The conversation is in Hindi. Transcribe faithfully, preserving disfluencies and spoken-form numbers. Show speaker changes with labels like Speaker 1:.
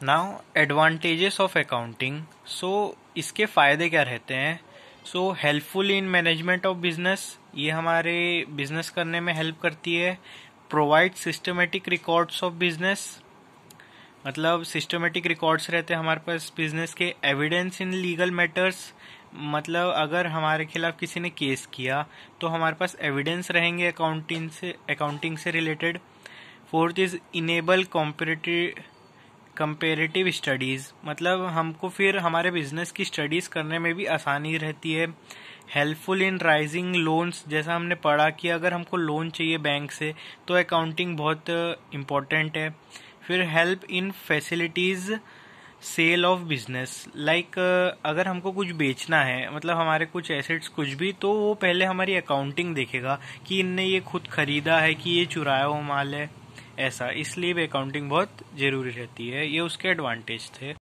Speaker 1: Now advantages of accounting. So इसके फ़ायदे क्या रहते हैं? So helpful in management of business, ये हमारे बिजनेस करने में हेल्प करती है। Provide systematic records of business, मतलब सिस्टमेटिक रिकॉर्ड्स रहते हैं हमारे पास बिजनेस के। एविडेंस इन लीगल मैटर्स, मतलब अगर हमारे खिलाफ किसी ने केस किया तो हमारे पास एविडेंस रहेंगे अकाउंटिंग से अकाउंटिंग से related. Fourth is enable comparative comparative studies, मतलब हमको फिर हमारे बिजनेस की स्टडीज़ करने में भी आसानी रहती है। हेल्पफुल इन राइजिंग लोन्स, जैसा हमने पढ़ा कि अगर हमको लोन चाहिए बैंक से तो अकाउंटिंग बहुत इम्पोर्टेंट है। फिर help in facilities sale of business, like अगर हमको कुछ बेचना है, मतलब हमारे कुछ एसेट्स कुछ भी, तो वो पहले हमारी अकाउंटिंग देखेगा कि इनने ये खुद खरीदा है कि ये चुराया हुआ माल है, ऐसा। इसलिए भी अकाउंटिंग बहुत ज़रूरी रहती है। ये उसके एडवांटेज थे।